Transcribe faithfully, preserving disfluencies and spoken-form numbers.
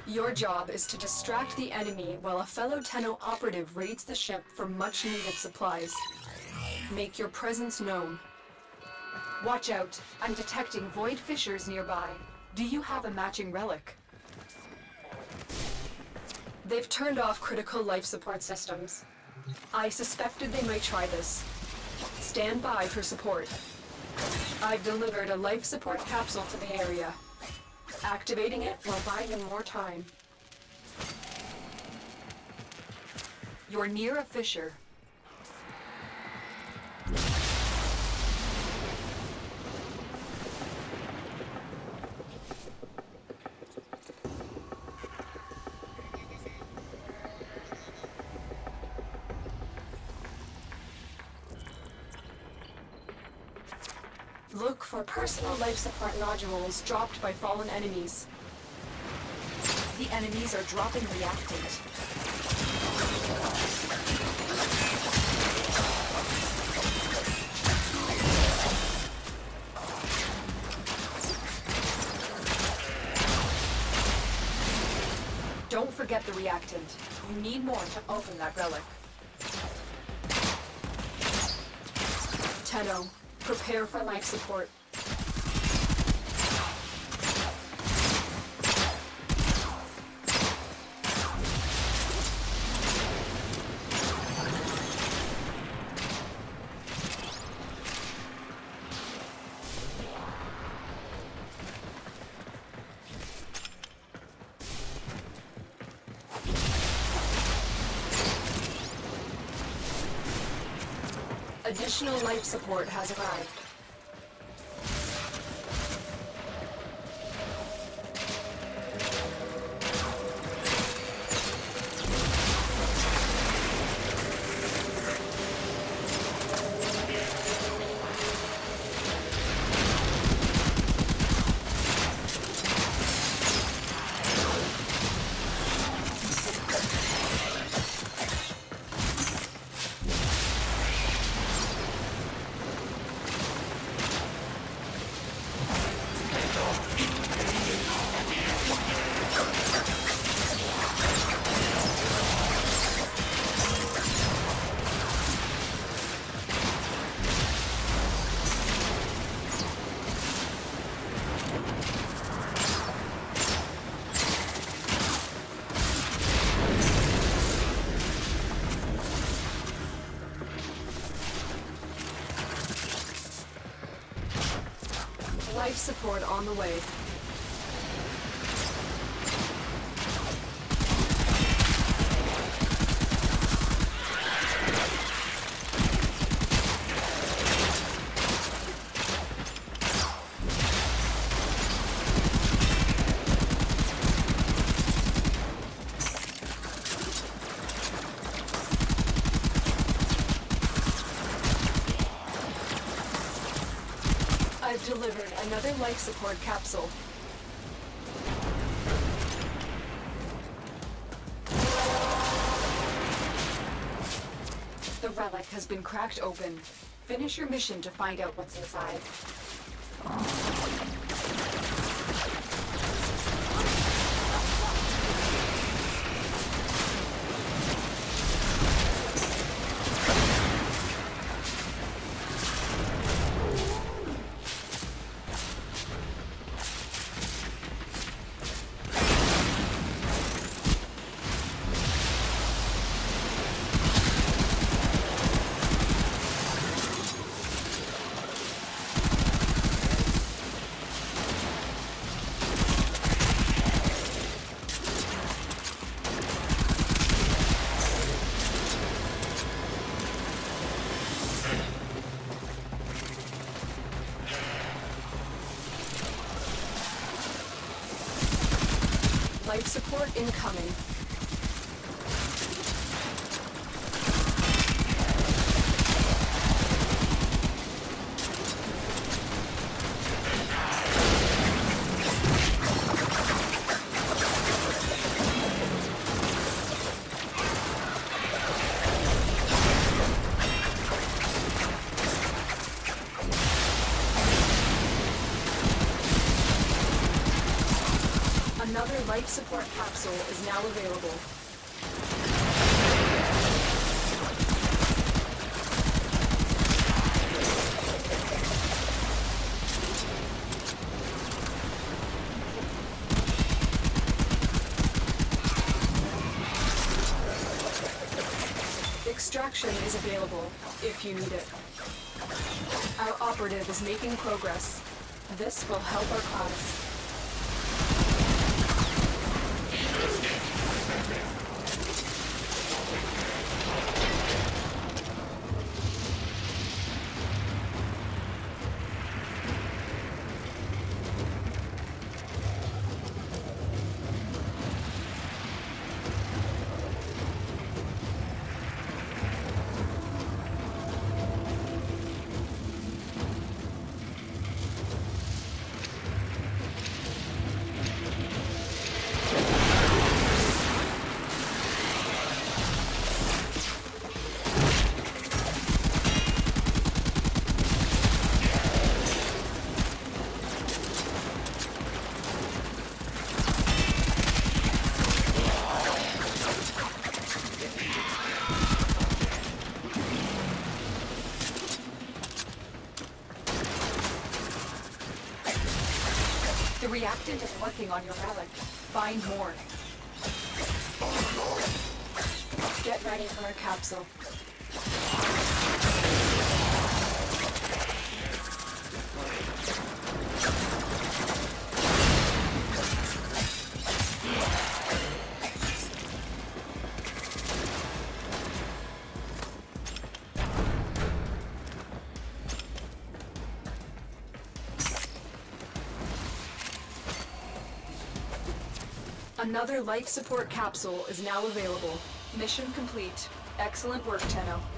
Your job is to distract the enemy while a fellow Tenno operative raids the ship for much-needed supplies. Make your presence known. Watch out, I'm detecting void fissures nearby. Do you have a matching relic? They've turned off critical life support systems. I suspected they might try this. Stand by for support. I've delivered a life support capsule to the area. Activating it will buy you more time. You're near a fissure. Look for personal life support nodules dropped by fallen enemies. The enemies are dropping reactant. Don't forget the reactant. You need more to open that relic. Tenno, prepare for life support. Additional life support has arrived. Life support on the way. I've delivered another life support capsule. The relic has been cracked open. Finish your mission to find out what's inside. Life support incoming. Another life support capsule is now available. Extraction is available, if you need it. Our operative is making progress. This will help our cause. The reactant is working on your relic. Find more. Get ready for our capsule. Another life support capsule is now available. Mission complete. Excellent work, Tenno.